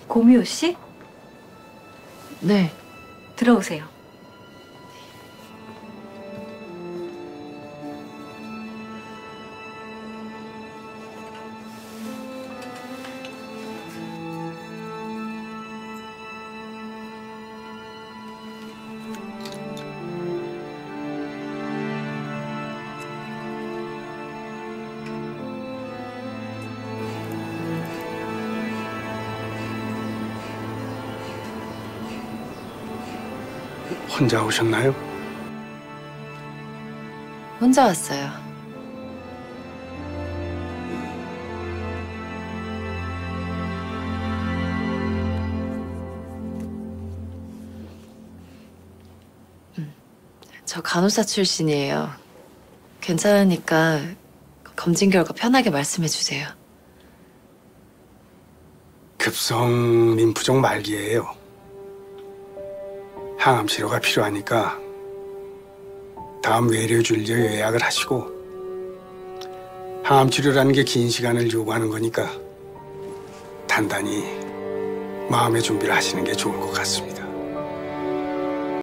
고미호 씨? 네. 들어오세요. 혼자 오셨나요? 혼자 왔어요. 저 간호사 출신이에요. 괜찮으니까 검진 결과 편하게 말씀해 주세요. 급성 림프종 말기예요. 항암 치료가 필요하니까 다음 외래주일제 예약을 하시고, 항암 치료라는 게 긴 시간을 요구하는 거니까 단단히 마음의 준비를 하시는 게 좋을 것 같습니다.